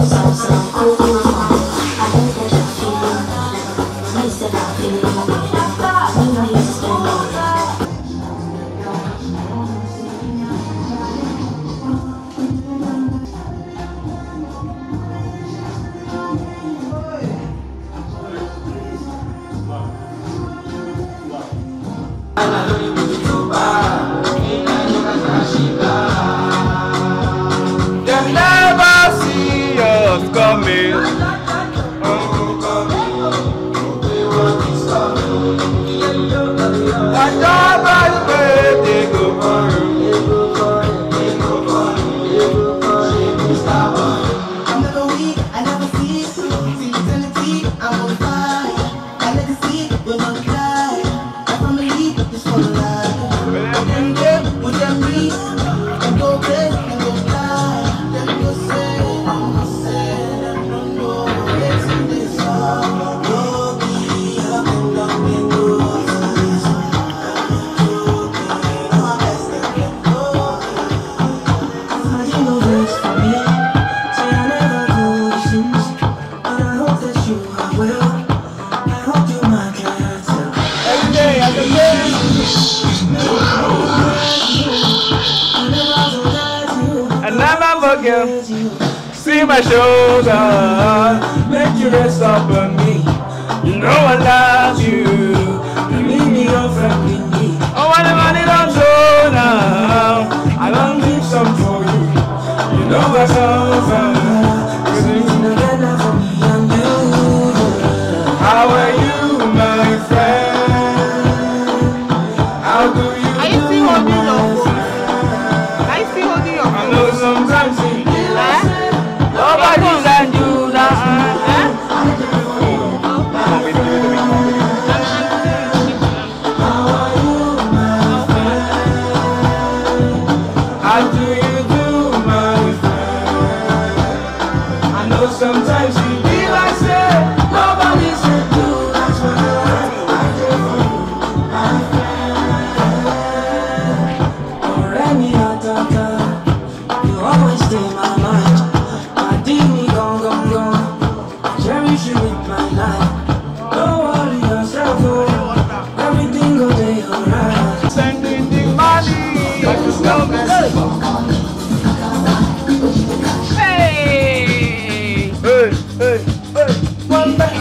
See my shoulder, make you rest up on me. You know I love you, you leave me unfriendly. Oh, when the money don't show now, I don't leave some for you. You know I suffer. How are you, my friend? How do you? Are you still holding your phone? Are you still holding your phone? I know sometimes you nobody can do that. How do you do, my friend? I know sometimes you be like say nobody should do. That's what I do for you, my friend. Or any other girl, you always stay my mind. Cherish you with my life. Don't worry yourself, oh. Everything go day alright. Sending the money, but you still miss. Hey, hey, hey, hey, one back.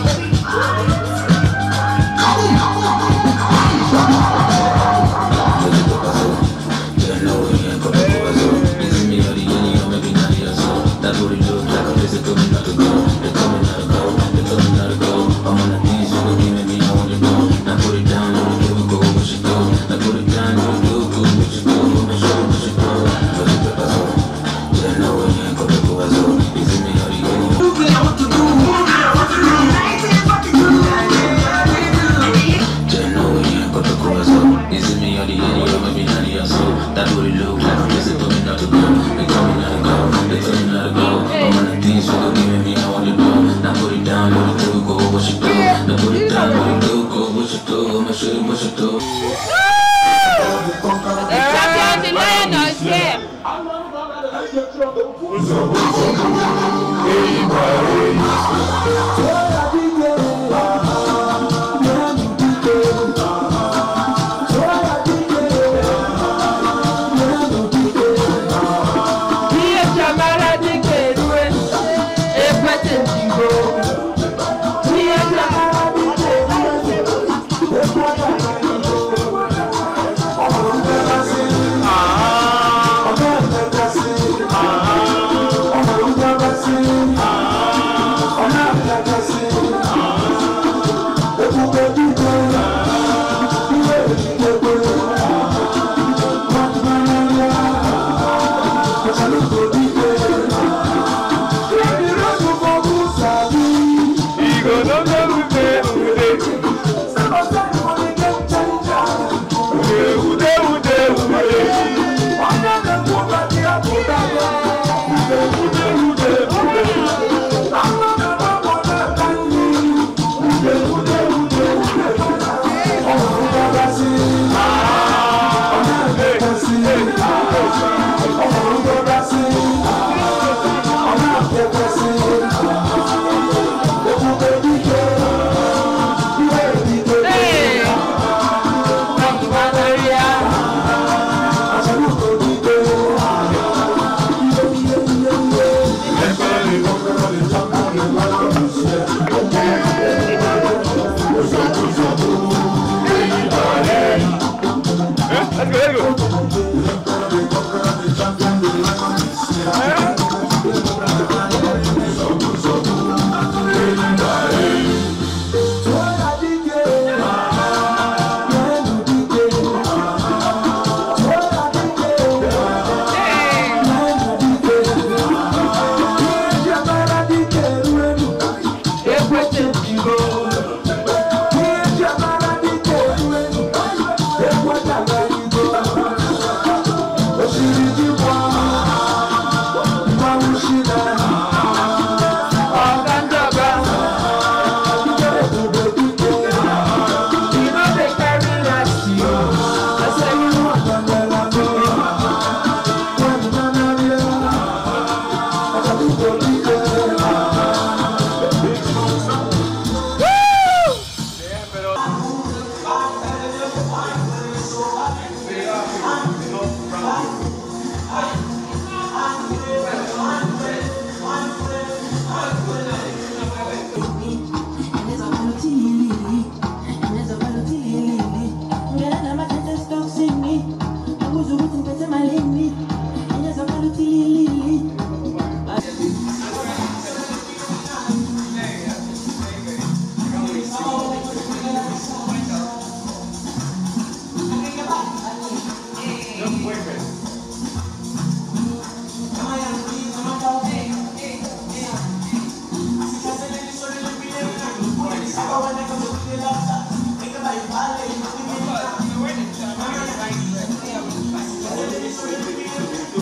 I was waiting for my lady.